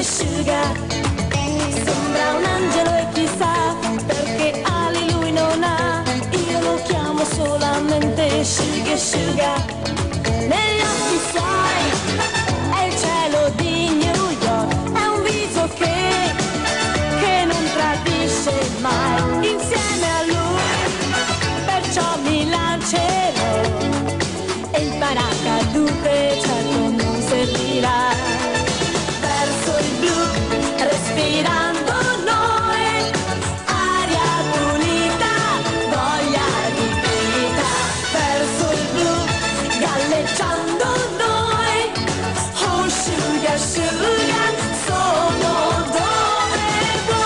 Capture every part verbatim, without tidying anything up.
asciuga. Sembra un angelo e chissà perché ali lui non ha. Io lo chiamo solamente asciuga asciuga. Negli occhi suoi è il cielo di New York. È un viso che, che non tradisce mai. Insieme a lui perciò mi lancerò. E il paracadute certo non servirà. Verso il blu respirando noi, aria pulita, voglia di vita. Verso il blu galleggiando noi, oh asciuga asciuga, sono dove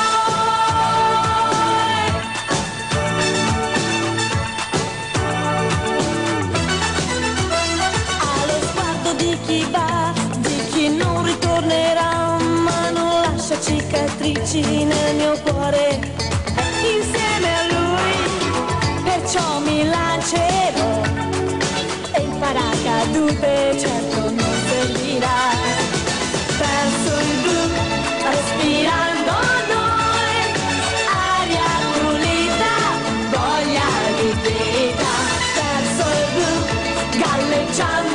vuoi. Allo sguardo di chi va, di chi non ritornerà, ma non lascia cicatrici nel mio cuore. Insieme a lui perciò mi lancerò. E il paracadute certo non servirà. Verso il blu respirando noi, aria pulita, voglia di vita. Verso il blu galleggiando